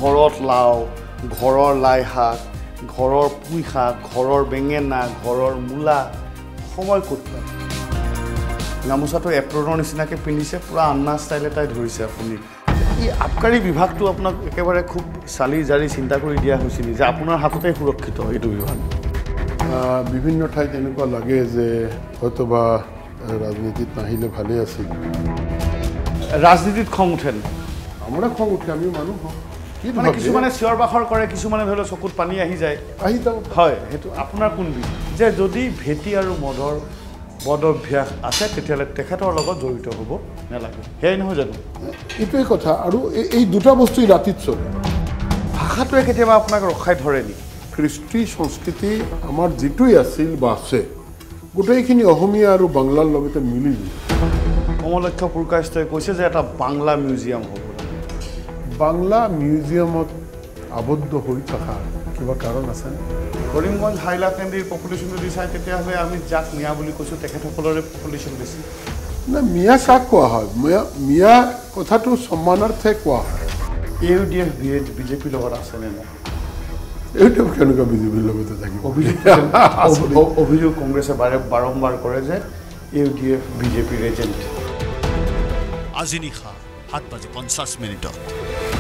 ঘৰত লাও ঘৰৰ লাই শাক ঘৰৰ পুই শাক ঘৰৰ বেঙেনা ঘৰৰ মূলা সময় ক'ত পায় গামোচাটো এপ্ৰনৰ নিচিনাকৈ পিন্ধিছে পুৰা আন্না ষ্টাইল এটাই ধৰিছে আপুনি এই আবকাৰী বিভাগটো আপোনাক একেবাৰে খুব চালি জাৰি চিন্তা কৰি দিয়া হৈছিল যে আপোনাৰ হাততে সুৰক্ষিত এইটো বিভাগ বিভিন্ন ঠাইত এনেকুৱা লাগে যে হয়তোবা ৰাজনীতিত নাহিলে ভালে আছিল ৰাজনীতিত খং উঠে আমরা খং উঠে আমি মানুহ কি মানে কিছুমানে চিঞৰ বাখৰ কৰে কিছুমানে ধৰি লওক চকুত পানী আহি যায় হয় সেইটো আপোনাৰ কোন যে যদি ভেটি আৰু মদৰ বদভ্যাস আছে তেতিয়াহ'লে তেখেতৰ লগত জড়িত হ'ব নালাগে সেয়াই নহয় জানো এইটোৱে কথা আৰু এই দুটা বস্তুই ৰাতিত চলে ভাষাটোৱে কেতিয়াবা আপোনাক ৰখাই ধৰে নি কৃষ্টি সংস্কৃতি আমাৰ যিটোই আছিল বা আছে গোটেইখিনি অসমীয়া আৰু বাংলাৰ লগতে মিলি কমলক্ষ পুৰকাষ্টই কৈছে যে এটা বাংলা মিউজিয়াম হ'ব বাংলা মিউজিয়ামত আবদ্ধ হৈ থকা কিবা কাৰণ আছে কৰিমগঞ্জ হাইলাকান্দিৰ পপুলেশ্যন যদি চাই তেতিয়াহ'লে আমি যাক মিয়া বুলি কৈছোঁ তেখেতসকলৰে পপুলেশ্যন বেছি না মিয়া কাক কোৱা হয় মিয়া কথাটো সন্মানাৰ্থে কোৱা হয় ইউডিএফ বিজেপিৰ লগত আছেনে নাই এইটো কেনেকুৱা বিজেপিৰ লগতে থাকিব অভিযোগ কংগ্ৰেছে বাৰম্বাৰ কৰে যে ইউডিএফ বিজেপিৰ এজেণ্ট আজি নিশা 7:50